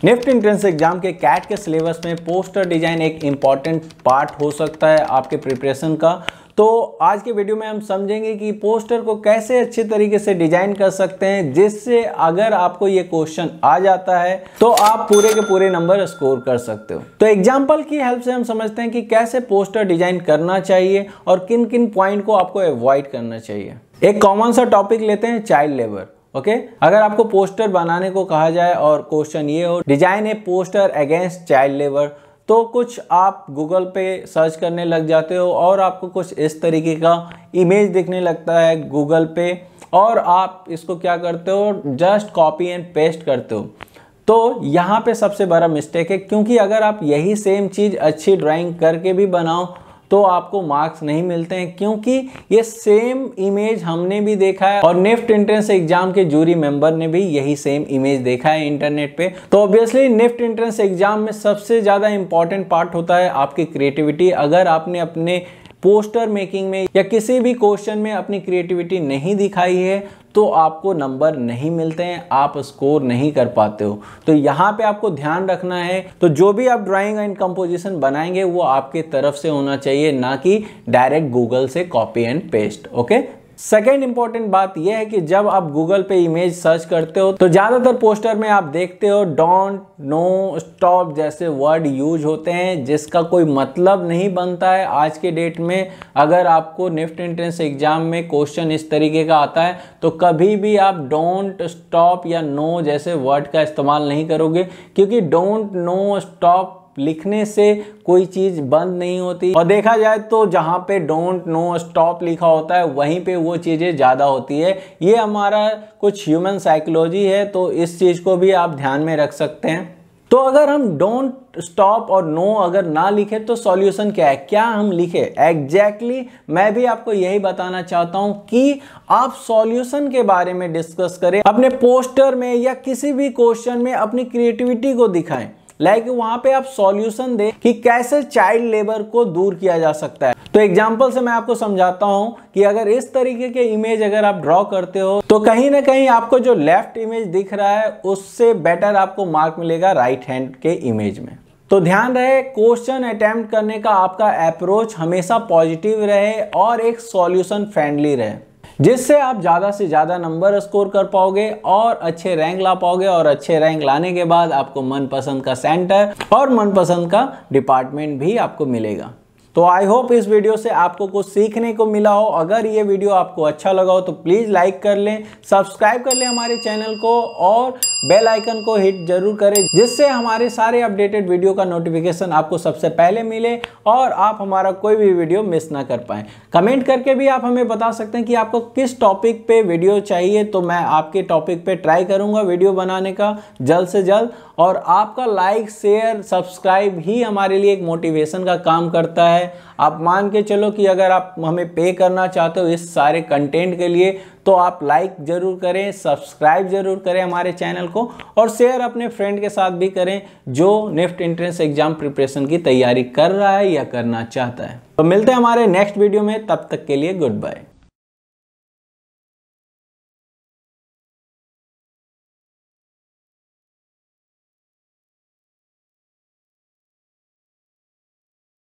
NIFT entrance exam के CAT के syllabus में पोस्टर डिजाइन एक इम्पॉर्टेंट पार्ट हो सकता है आपके प्रिपरेशन का। तो आज के वीडियो में हम समझेंगे कि पोस्टर को कैसे अच्छे तरीके से डिजाइन कर सकते हैं, जिससे अगर आपको ये क्वेश्चन आ जाता है तो आप पूरे के पूरे नंबर स्कोर कर सकते हो। तो एग्जाम्पल की हेल्प से हम समझते हैं कि कैसे पोस्टर डिजाइन करना चाहिए और किन किन पॉइंट को आपको अवॉइड करना चाहिए। एक कॉमन सा टॉपिक लेते हैं, चाइल्ड लेबर। ओके, अगर आपको पोस्टर बनाने को कहा जाए और क्वेश्चन ये हो design a poster against child labour, तो कुछ आप गूगल पे सर्च करने लग जाते हो और आपको कुछ इस तरीके का इमेज दिखने लगता है गूगल पे, और आप इसको क्या करते हो, जस्ट कॉपी एंड पेस्ट करते हो। तो यहाँ पे सबसे बड़ा मिस्टेक है, क्योंकि अगर आप यही सेम चीज़ अच्छी ड्राइंग करके भी बनाओ तो आपको मार्क्स नहीं मिलते हैं, क्योंकि ये सेम इमेज हमने भी देखा है और निफ्ट एंट्रेंस एग्जाम के जूरी मेंबर ने भी यही सेम इमेज देखा है इंटरनेट पे। तो ऑब्वियसली निफ्ट एंट्रेंस एग्जाम में सबसे ज़्यादा इंपॉर्टेंट पार्ट होता है आपकी क्रिएटिविटी। अगर आपने अपने पोस्टर मेकिंग में या किसी भी क्वेश्चन में अपनी क्रिएटिविटी नहीं दिखाई है तो आपको नंबर नहीं मिलते हैं, आप स्कोर नहीं कर पाते हो। तो यहाँ पे आपको ध्यान रखना है, तो जो भी आप ड्राइंग एंड कंपोजिशन बनाएंगे वो आपके तरफ से होना चाहिए, ना कि डायरेक्ट गूगल से copy and paste. Okay, second important बात यह है कि जब आप गूगल पे इमेज सर्च करते हो तो ज़्यादातर पोस्टर में आप देखते हो डोंट, नो, स्टॉप जैसे वर्ड यूज होते हैं, जिसका कोई मतलब नहीं बनता है आज के डेट में। अगर आपको निफ्ट एंट्रेंस एग्जाम में क्वेश्चन इस तरीके का आता है तो कभी भी आप डोंट, स्टॉप या नो जैसे वर्ड का इस्तेमाल नहीं करोगे, क्योंकि डोंट, नो, स्टॉप लिखने से कोई चीज बंद नहीं होती, और देखा जाए तो जहां पे डोंट, नो, स्टॉप लिखा होता है वहीं पे वो चीजें ज्यादा होती है। ये हमारा कुछ ह्यूमन साइकोलॉजी है, तो इस चीज को भी आप ध्यान में रख सकते हैं। तो अगर हम डोंट, स्टॉप और नो अगर ना लिखे तो सॉल्यूशन क्या है, क्या हम लिखे एग्जैक्टली मैं भी आपको यही बताना चाहता हूं कि आप सॉल्यूशन के बारे में डिस्कस करें अपने पोस्टर में या किसी भी क्वेश्चन में, अपनी क्रिएटिविटी को दिखाएं। लाइक वहां पे आप सॉल्यूशन दें कि कैसे चाइल्ड लेबर को दूर किया जा सकता है। तो एग्जांपल से मैं आपको समझाता हूं कि अगर इस तरीके के इमेज अगर आप ड्रॉ करते हो तो कहीं ना कहीं आपको जो लेफ्ट इमेज दिख रहा है उससे बेटर आपको मार्क मिलेगा राइट हैंड के इमेज में। तो ध्यान रहे, क्वेश्चन अटेम्प्ट करने का आपका अप्रोच हमेशा पॉजिटिव रहे और एक सॉल्यूशन फ्रेंडली रहे, जिससे आप ज़्यादा से ज़्यादा नंबर स्कोर कर पाओगे और अच्छे रैंक ला पाओगे, और अच्छे रैंक लाने के बाद आपको मनपसंद का सेंटर और मनपसंद का डिपार्टमेंट भी आपको मिलेगा। तो आई होप इस वीडियो से आपको कुछ सीखने को मिला हो। अगर ये वीडियो आपको अच्छा लगा हो तो प्लीज़ लाइक कर लें, सब्सक्राइब कर लें हमारे चैनल को और बेल आइकन को हिट जरूर करें, जिससे हमारे सारे अपडेटेड वीडियो का नोटिफिकेशन आपको सबसे पहले मिले और आप हमारा कोई भी वीडियो मिस ना कर पाएँ। कमेंट करके भी आप हमें बता सकते हैं कि आपको किस टॉपिक पे वीडियो चाहिए, तो मैं आपके टॉपिक पे ट्राई करूँगा वीडियो बनाने का जल्द से जल्द। और आपका लाइक, शेयर, सब्सक्राइब ही हमारे लिए एक मोटिवेशन का काम करता है। आप मान के चलो कि अगर आप हमें पे करना चाहते हो इस सारे कंटेंट के लिए तो आप लाइक जरूर करें, सब्सक्राइब जरूर करें हमारे चैनल को, और शेयर अपने फ्रेंड के साथ भी करें जो निफ्ट एंट्रेंस एग्जाम प्रिपरेशन की तैयारी कर रहा है या करना चाहता है। तो मिलते हैं हमारे नेक्स्ट वीडियो में, तब तक के लिए गुड बाय।